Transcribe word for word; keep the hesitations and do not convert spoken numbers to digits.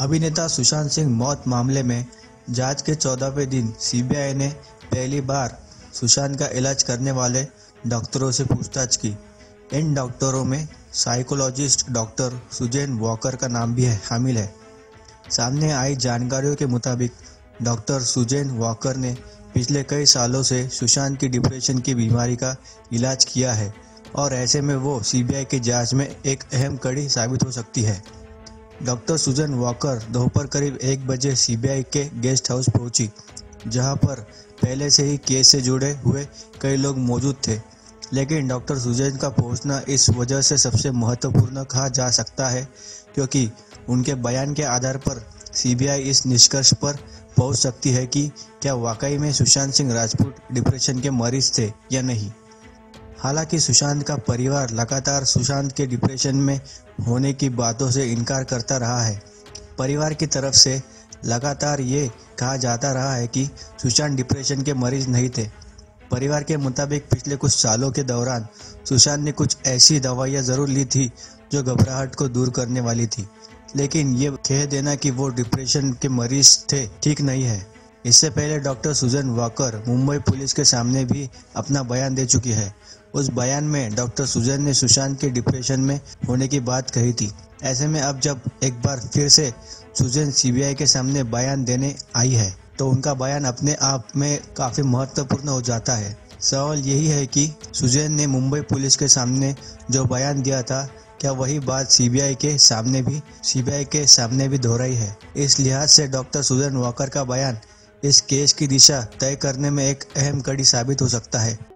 अभिनेता सुशांत सिंह मौत मामले में जांच के चौदहवें दिन सीबीआई ने पहली बार सुशांत का इलाज करने वाले डॉक्टरों से पूछताछ की। इन डॉक्टरों में साइकोलॉजिस्ट डॉक्टर सुजैन वॉकर का नाम भी है शामिल है। सामने आई जानकारियों के मुताबिक डॉक्टर सुजैन वॉकर ने पिछले कई सालों से सुशांत की डिप्रेशन की बीमारी का इलाज किया है और ऐसे में वो सीबीआई की जांच में एक अहम कड़ी साबित हो सकती है। डॉक्टर सुजैन वॉकर दोपहर करीब एक बजे सीबीआई के गेस्ट हाउस पहुंची, जहां पर पहले से ही केस से जुड़े हुए कई लोग मौजूद थे। लेकिन डॉक्टर सुजैन का पहुंचना इस वजह से सबसे महत्वपूर्ण कहा जा सकता है क्योंकि उनके बयान के आधार पर सीबीआई इस निष्कर्ष पर पहुंच सकती है कि क्या वाकई में सुशांत सिंह राजपूत डिप्रेशन के मरीज थे या नहीं। हालांकि सुशांत का परिवार लगातार सुशांत के डिप्रेशन में होने की बातों से इनकार करता रहा है। परिवार की तरफ से लगातार ये कहा जाता रहा है कि सुशांत डिप्रेशन के मरीज नहीं थे। परिवार के मुताबिक पिछले कुछ सालों के दौरान सुशांत ने कुछ ऐसी दवाइयां जरूर ली थी जो घबराहट को दूर करने वाली थी, लेकिन ये कह देना कि वो डिप्रेशन के मरीज थे ठीक नहीं है। इससे पहले doctor Suzanne Walker Mumbai police के सामने भी अपना बयान दे चुकी है। उस बयान में डॉक्टर सुजैन ने सुशांत के डिप्रेशन में होने की बात कही थी। ऐसे में अब जब एक बार फिर से सुजैन सीबीआई के सामने बयान देने आई है तो उनका बयान अपने आप में काफी महत्वपूर्ण हो जाता है। सवाल यही है कि सुजैन ने मुंबई पुलिस के सामने जो बयान दिया था, क्या वही बात सीबीआई के सामने भी सीबीआई के सामने भी दोहराई है। इस लिहाज से डॉक्टर सुजैन वॉकर का बयान इस केस की दिशा तय करने में एक अहम कड़ी साबित हो सकता है।